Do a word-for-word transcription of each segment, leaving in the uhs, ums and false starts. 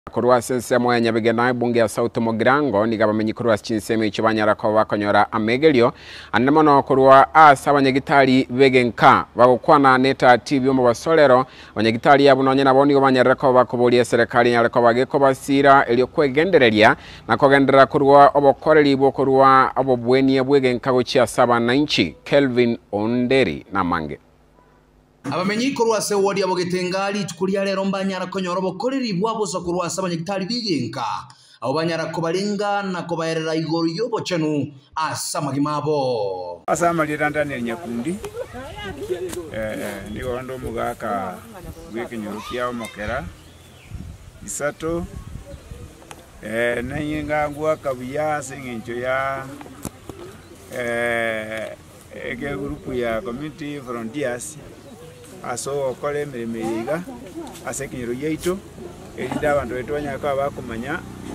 Kurwa sensemo ya Nyabigena bunge ya South Mogirango ni gabamenyi kurwa chinsemo ichibanyara ko bakonyora amegelio annemono kurwa asa abanyagitari begenka bagukwana neta T V mu basolero abanyagitari yabunonye naboni gobanyara ko bakubuliye serikali nyare ko bageko basira elio kwegendereria na kogendera kurwa obokoreri bwo kurwa obobweni bwegenka gochia saba na inchi Kelvin Onderi na mange abamenyi kurwa se wodi abogetengali tukulia lero mbanyara konyoro bokoreri bwabuza kurwa saba nyagitari bigenka abo banyara ko barenga na ko bayerera igoro yobo chenu asama gimabo asama liranda ne nyakundi eh ndiko ando mugaka gwekenyoro kyao mokera isato eh nanyinga ngwa kabuya sengencho ya eh ege grupu ya community frontiers aso okole miremiriga asekinyiro yeito elida abantu betwanya kwa bakumanya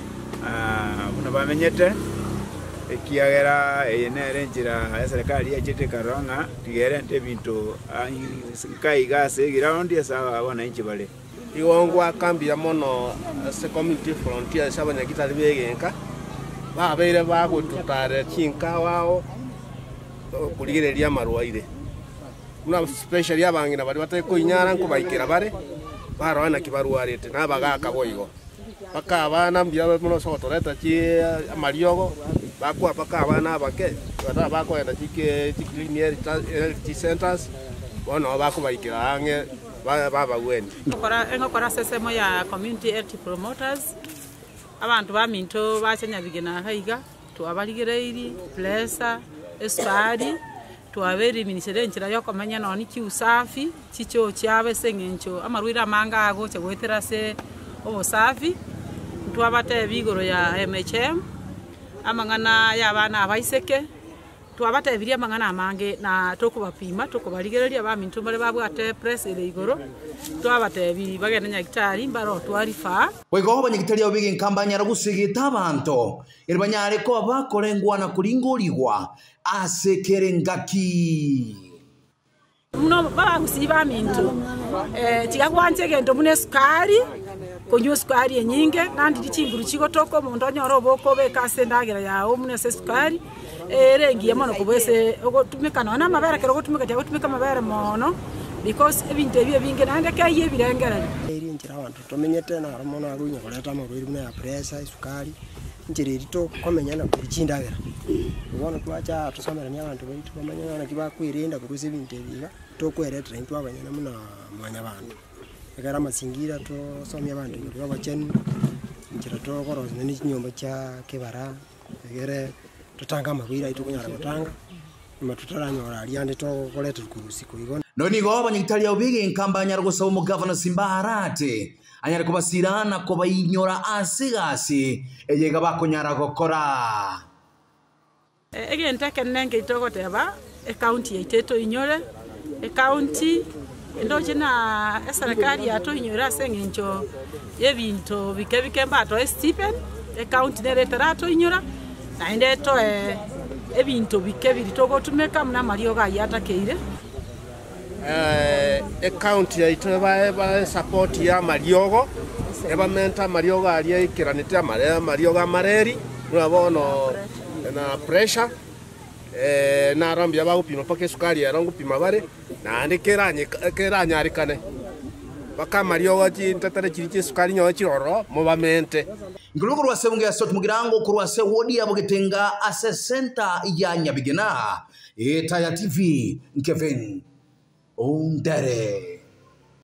ah buno bamenyete ekiagera enere njira ya serikali ya chete karonga tigere nte bintu kai gase giraundi asa wananchi bale iwongwa kambi ya mono se community frontier sabanya kitali begenka ba beire ba gututare chinka wao kuligereria marwaire una special ya bangina bari bateko inyara nko bayikira bare barwana kibaruarete nabagaka boyigo paka abana mbya muno sotoreta chi amariogo bakwa paka abana bake bata bako enda chike chiklineer health centers bono bako bayikira ange baba gweni kora engokora sesemo ya community health promoters abantu baminto bachenya bigena haiga to abaligereiri plesa eswadi tuaveri minisere nchira yoko manya noni ki usafi chicho chiave sengencho amarwira manga ago chegwetera se obusafi tuabate bigoro ya M H M amangana yabana abaiseke tuabate biria mangana amange na tokubapima tokubaligereria bamintu bare babwate press ile igoro tuabate bi bagenda nyagitari mbaro twarifa wego abanyagitari obige nkambanya ragusegeta abantu iribanyare ko abakorengwa na kuringorigwa asekerengaki muno bagusiba mintu eh tigakwanje gendo mune sukari konyo sukari nyinge nandi dicinguru chiko toko mundo nyoro boko beka sendagera yawo mune sukari erengiye mono kubese ogotumika nona mabere kero gotumika tya gotumika mabere mono because ebinte bye binge nande kaye birengera eri njira abantu tomenyete na mono agunya koleta mabiri mune ya pressure sukari njiri rito komenya na kuchindagera ubona twacha tusomera ni abantu baitu bamanya na kiba kwirinda kurusi binte biga to kweretera into abanyana muna mwanya bantu egara masingira to somya abantu ngo babacheni njira to korozi ni nyomba cha kebara egere tutanga mabira itu kunyara gutanga matutaranyora aliande to koleta kurusi ko igona noni go abanyagitari obige nkambanya ragusaba mu governor Simbaharate anyare kubasirana ko bayinyora asigasi eyega bakonyara gokora ege ntake nenge itoko teba e county iteto inyore e county ndoje na serikali ato inyora sengencho yebinto bikebike mbato Stephen e county nereterato inyora na indeto e ebinto bikebiri toko tumeka mna Mario ga yatakeire eh e county ya iteba ba support ya Mariogo eba menta Mariogo ali ikiranite amare Mariogo mareri nurabono na pressure eh na rambya ba upima pake sukari ya rangu pima bare na andikeranye keranya arikane baka Mariogo ti ntatare chiriche sukari nyo chiroro mo bamente ngulugo rwa sebunge ya South Mogirango kurwa se wodi abogetenga ase center ya Nyabigena eta ya T V Kevin Onderi.